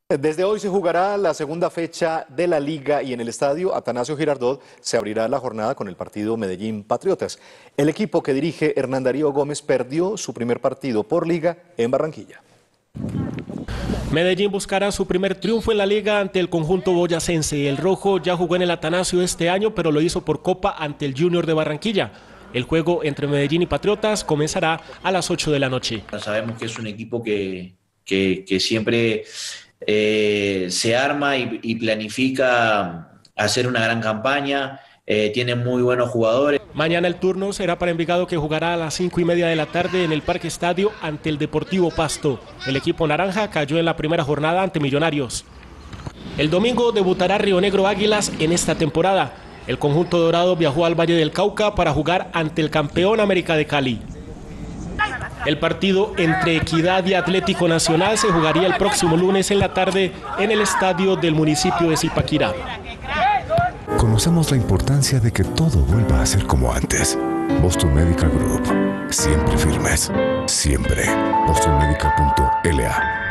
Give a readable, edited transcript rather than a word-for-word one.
Desde hoy se jugará la segunda fecha de la Liga y en el estadio Atanasio Girardot se abrirá la jornada con el partido Medellín Patriotas. El equipo que dirige Hernán Darío Gómez perdió su primer partido por Liga en Barranquilla. Medellín buscará su primer triunfo en la Liga ante el conjunto boyacense. El rojo ya jugó en el Atanasio este año, pero lo hizo por Copa ante el Junior de Barranquilla. El juego entre Medellín y Patriotas comenzará a las 8 de la noche. Sabemos que es un equipo que siempre se arma y planifica hacer una gran campaña, tiene muy buenos jugadores. Mañana el turno será para Envigado, que jugará a las 5:30 de la tarde en el Parque Estadio ante el Deportivo Pasto. El equipo naranja cayó en la primera jornada ante Millonarios. El domingo debutará Río Negro Águilas en esta temporada. El conjunto dorado viajó al Valle del Cauca para jugar ante el campeón América de Cali. El partido entre Equidad y Atlético Nacional se jugaría el próximo lunes en la tarde en el estadio del municipio de Zipaquirá. Conocemos la importancia de que todo vuelva a ser como antes. Boston Medical Group. Siempre firmes. Siempre. bostonmedical.la